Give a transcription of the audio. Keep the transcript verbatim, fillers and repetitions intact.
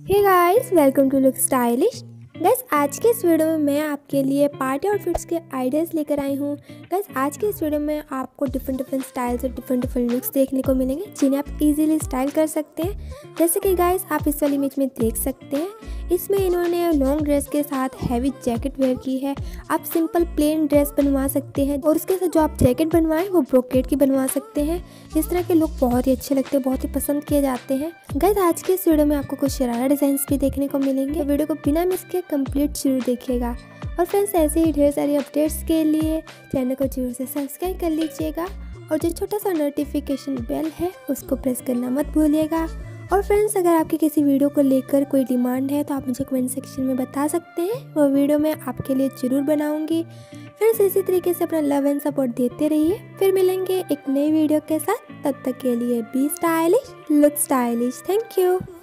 Hey guys, welcome to look stylish. Guys, आज के इस वीडियो में मैं आपके लिए पार्टी आउटफिट्स के आइडियाज़ लेकर आई हूँ। गाइस, आज के इस वीडियो में आपको डिफरेंट डिफरेंट स्टाइल्स और डिफरेंट डिफरेंट लुक्स देखने को मिलेंगे जिन्हें आप इजीली स्टाइल कर सकते हैं। जैसे कि गाइस आप इस वाली इमेज में देख सकते हैं, इसमें इन्होंने लॉन्ग ड्रेस के साथ हैवी जैकेट वेयर की है। आप सिंपल प्लेन ड्रेस बनवा सकते हैं और उसके साथ जो आप जैकेट बनवाएं वो ब्रोकेट की बनवा सकते हैं। इस तरह के लुक बहुत ही अच्छे लगते हैं, बहुत ही पसंद किए जाते हैं। गाइस, आज के इस वीडियो में आपको कुछ शरारा डिजाइन भी देखने को मिलेंगे। वीडियो को बिना मिस किए कंप्लीट जरूर देखिएगा। और फ्रेंड्स, ऐसे ही ढेर सारी अपडेट्स के लिए चैनल को जरूर से सब्सक्राइब कर लीजिएगा और जो छोटा सा नोटिफिकेशन बेल है उसको प्रेस करना मत भूलिएगा। और फ्रेंड्स, अगर आपकी किसी वीडियो को लेकर कोई डिमांड है तो आप मुझे कमेंट सेक्शन में बता सकते हैं, वो वीडियो मैं आपके लिए ज़रूर बनाऊंगी। फ्रेंड्स, इसी तरीके से अपना लव एंड सपोर्ट देते रहिए। फिर मिलेंगे एक नई वीडियो के साथ, तब तक के लिए be stylish, look stylish. Thank you.